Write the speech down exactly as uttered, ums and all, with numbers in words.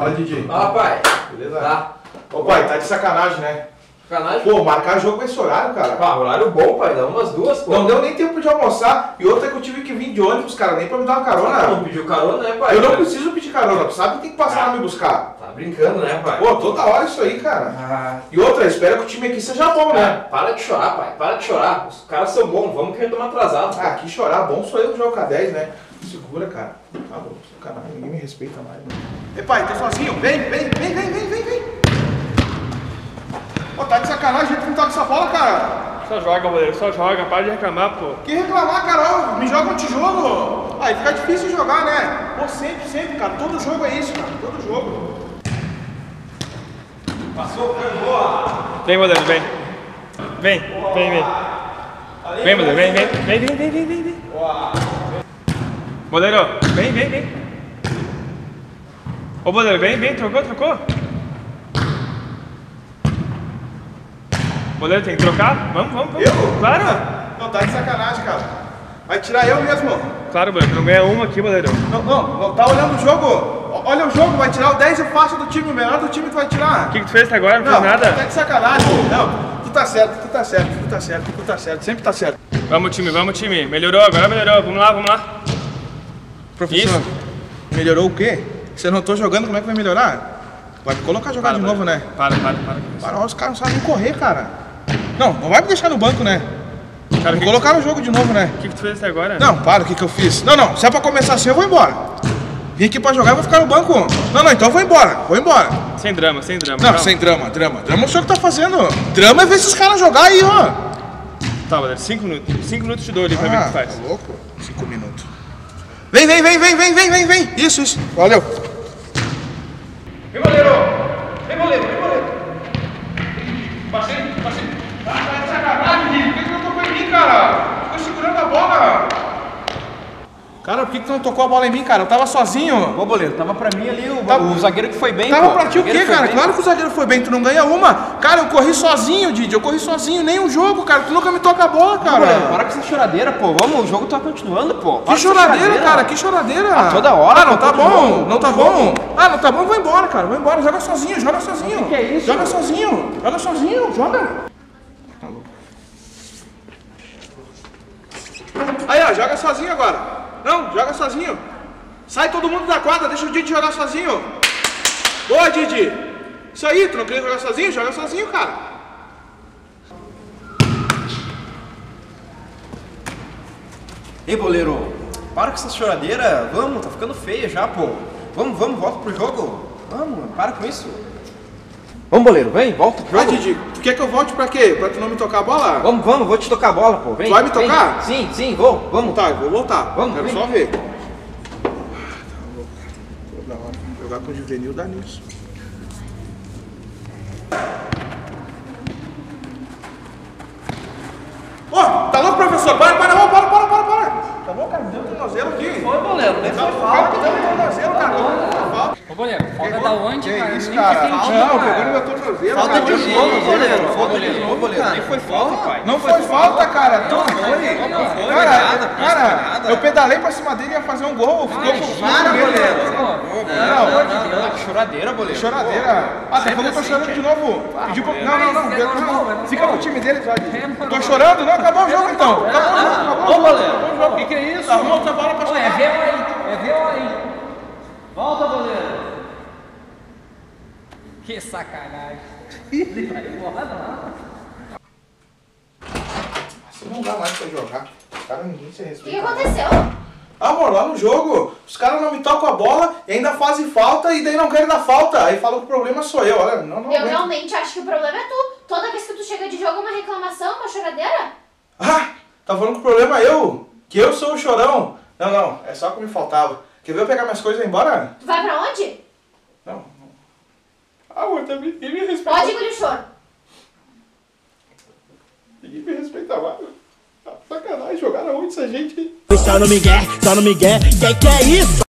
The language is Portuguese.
Fala, D J. Fala, pai. Beleza? Tá. Ô, pai, tá de sacanagem, né? Sacanagem? Pô, marcar jogo com esse horário, cara. Pá, horário bom, pai. Dá umas duas, pô. Não deu nem tempo de almoçar. E outra é que eu tive que vir de ônibus, cara, nem pra me dar uma carona. Não pediu carona, né, pai? Eu não preciso pedir carona, sabe que tem que passar Ah. lá me buscar. Tá brincando, né, pai? Pô, toda hora isso aí, cara. Ah. E outra, espero que o time aqui seja bom, né? Ah, para de chorar, pai. Para de chorar. Os caras são bons. Vamos que a gente toma atrasado. Ah, aqui chorar, bom sou eu que jogo K dez, né? Segura, cara. Tá louco, sacanagem, ninguém me respeita mais, né? Ei, pai, tô sozinho. Vem, vem, vem, vem, vem, vem, vem. Pô, tá de sacanagem, a gente não tá com essa bola, cara. Só joga, goleiro, só joga, para de reclamar, pô. Que reclamar, Carol? Me joga um tijolo. Aí fica difícil jogar, né? Pô, sempre, sempre, cara. Todo jogo é isso, cara. Todo jogo. Passou, foi boa. Vem, goleiro, vem. Vem, vem, vem. Vem, goleiro, vem, vem. Vem, vem, vem, vem, vem. Goleiro, vem, vem, vem. Ô, goleiro, vem, vem, trocou, trocou. Goleiro, tem que trocar? Vamos, vamos, vamos. Eu? Claro. Não, tá de sacanagem, cara. Vai tirar eu mesmo. Claro, goleiro, não ganha uma aqui, goleiro. Não, não, não, tá olhando o jogo. Olha o jogo, vai tirar o dez e faixa do time, o melhor do time tu vai tirar. O que, que tu fez até agora? Não, Não, fez nada? tá de sacanagem. Não, tu tá certo, tu tá certo, tu tá certo, tu tá certo, sempre tá certo. Vamos, time, vamos, time. Melhorou, agora melhorou. Vamos lá, vamos lá. Professor, Isso. melhorou o quê? Se eu não tô jogando, como é que vai melhorar? Vai me colocar a jogar Para, de para. novo, né? Para, para, para. Para, ó, os caras não sabem nem correr, cara. Não, não vai me deixar no banco, né? Cara, Me que colocar no jogo de novo, né? O que, que tu fez até agora? Não, para, o que que eu fiz? Não, não, se é pra começar assim, eu vou embora. Vim aqui pra jogar, eu vou ficar no banco. Não, não, então eu vou embora, vou embora. Sem drama, sem drama. Não, calma. sem drama, drama. Drama é o senhor que tá fazendo. Drama é ver esses caras jogar aí, ó. Tá, goleiro, cinco minutos. Cinco minutos te dou ali pra ver o Ah, que tu faz. tá louco? Cinco minutos. Vem, vem, vem, vem, vem, vem, vem, vem. Isso, isso. Valeu. Vem, goleiro. Vem, goleiro, vem, goleiro. Passei, passei. Ah, tá de sacanagem, Rico. Por que tu não tocou em mim, cara? Tô segurando a bola. Cara, por que tu não tocou a bola em mim, cara? Eu tava sozinho. Ô, goleiro, tava pra mim ali o, Tá- o zagueiro que foi bem, Tava pô. pra ti o zagueiro quê, foi cara? bem. Claro que o zagueiro foi bem, tu não ganha uma. Cara, eu corri sozinho, Didi. Eu corri sozinho, nem um jogo, cara. Tu nunca me toca a bola, Ô, goleiro, cara. para com essa choradeira, pô. Vamos, o jogo tá continuando, pô. Para Que com essa choradeira, cara, que choradeira. Ah, toda hora, Ah, não pô, tá todo bom, jogo, não tá todo bom. Ah, não tá bom, vou embora, cara, vou embora. Joga sozinho, joga sozinho. O que que é isso? Joga sozinho, joga sozinho, joga. Aí, ó, joga sozinho agora. Não, joga sozinho. Sai todo mundo da quadra, deixa o Didi jogar sozinho. Boa, Didi. Isso aí, tu não queria jogar sozinho? Joga sozinho, cara. Ei, goleiro, para com essa choradeira. Vamos, tá ficando feia já, pô. Vamos, vamos, volta pro jogo. Vamos, para com isso. Vamos, goleiro, vem, volta pro Ah, jogo. Didi, tu quer que eu volte pra quê? Pra tu não me tocar a bola? Vamos, vamos, vou te tocar a bola, pô. Vem. Tu vai me vem. tocar? Sim, sim, vou, vamos. Tá, eu vou voltar. Vamos, Quero vem. só ver. Toda hora jogar com o juvenil dá nisso. Ô, tá louco, professor? Para, para, para, para, para, para, para. Tá bom, cara? Me deu um tornozelo aqui. Foi, goleiro, nem Não, o cara me deu um tornozelo, cara. Falta. Ô, goleiro, falta da onde, Que cara? isso, Nem cara? tem Não, falta, pegou no cara. meu tornozelo, Falta cara. de Eu- jogo, goleiro. Falta de goleiro. jogo, goleiro. Nem foi falta, pai. Não foi falta, cara. Não foi. Não foi, Cara, nada, cara, nada. eu pedalei pra cima dele e ia fazer um gol. Ficou com para, goleiro. Não, Não, não, não, que choradeira, goleiro. choradeira. Ah, tá falando que eu tô chorando de novo. Pediu pra... Não, não, não. Mas é normal, não. é Fica no time dele, Jorge. É normal. Tô chorando? Não, acabou o jogo então. Acabou o jogo, acabou o Ô, jogo. goleiro, Acabou o jogo. o que que é isso? Arruma outra bola pra Ô, é jogar. V O aí, é V O aí. Volta, goleiro. Que sacanagem. Vai embora, não. Assim não dá mais pra jogar. Cara, ninguém se O que respeita. aconteceu? Amor, lá no jogo, os caras não me tocam a bola e ainda fazem falta e daí não querem dar falta. Aí falam que o problema sou eu. Olha, não, não. Eu aguento. realmente acho que o problema é tu. Toda vez que tu chega de jogo é uma reclamação, uma choradeira. Ah, tá falando que o problema é eu? Que eu sou o chorão? Não, não, é só o que me faltava. Quer ver eu pegar minhas coisas e ir embora? Tu vai pra onde? Não, não. Ah, amor, também ninguém me respeita. Pode engolir o choro. Ninguém me respeita mais. Tá sacanagem, jogaram onde essa gente? Só no Miguel, só no Miguel, que que é isso?